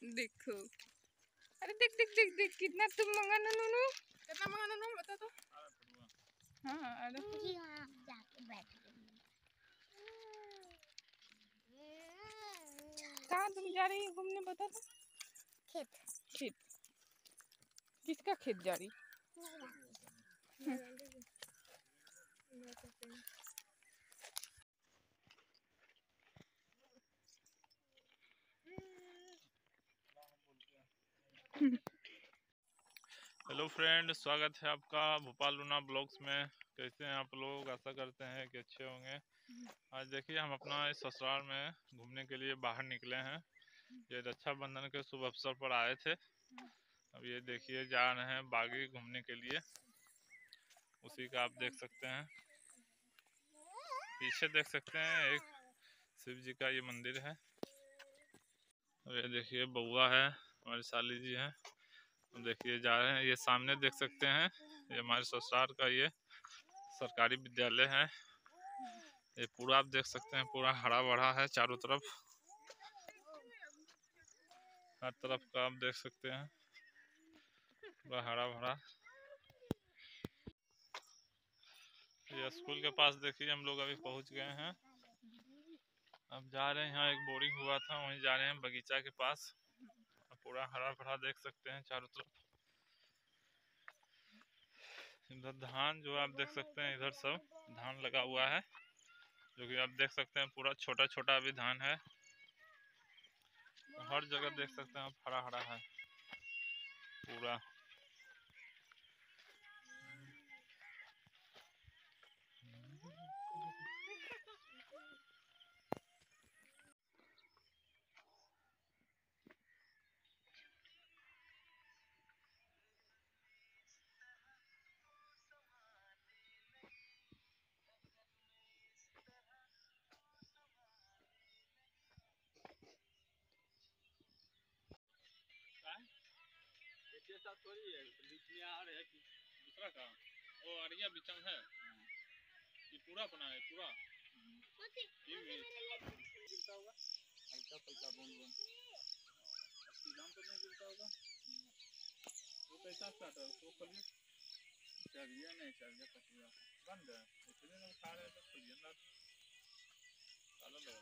देखो, अरे देख देख देख देख कितना तुम मंगा ननू, कितना मंगा ननू बता तो। हाँ अरे जाके बैठ कहाँ तुम जा रही घूमने बता तो। खेत। खेत किसका खेत जा रही? हेलो फ्रेंड, स्वागत है आपका भोपाल लूना ब्लॉग्स में। कैसे हैं आप लोग? आशा करते हैं कि अच्छे होंगे। आज देखिए हम अपना इस ससुराल में घूमने के लिए बाहर निकले हैं। ये रक्षाबंधन के शुभ अवसर पर आए थे। अब ये देखिए जा रहे हैं बागी घूमने के लिए। उसी का आप देख सकते हैं, पीछे देख सकते हैं एक शिव जी का ये मंदिर है। अब ये देखिए बउआ है, हमारी साली जी है। देखिए जा रहे हैं, ये सामने देख सकते हैं ये हमारे ससुराल का ये सरकारी विद्यालय है। ये पूरा आप देख सकते हैं, पूरा हरा भरा है चारों तरफ। हर तरफ का आप देख सकते हैं पूरा हरा भरा। ये स्कूल के पास देखिए हम लोग अभी पहुंच गए हैं। अब जा रहे हैं, यहाँ एक बोरिंग हुआ था वहीं जा रहे हैं बगीचा के पास। पूरा हरा भरा देख सकते हैं चारों तरफ। इधर धान जो आप देख सकते हैं, इधर सब धान लगा हुआ है, जो कि आप देख सकते हैं पूरा छोटा छोटा अभी धान है। हर जगह देख सकते हैं आप हरा हरा है पूरा। थोड़ी है, बीच में आ रहे हैं कि दूसरा का वो अरिया बिचन है। ये पूरा बना है पूरा। ये गिरता होगा हल्का फल्का बूंद बूंद, दाम तो नहीं गिरता होगा। वो कैसा स्टार्ट है उसको खोलिए। चलिए नहीं चलिए कटिया बंद है, इतने लोग खा रहे हैं तो खोलिए ना। ताला लगा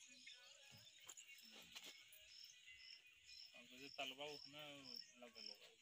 तलवा उसमें लगा होगा।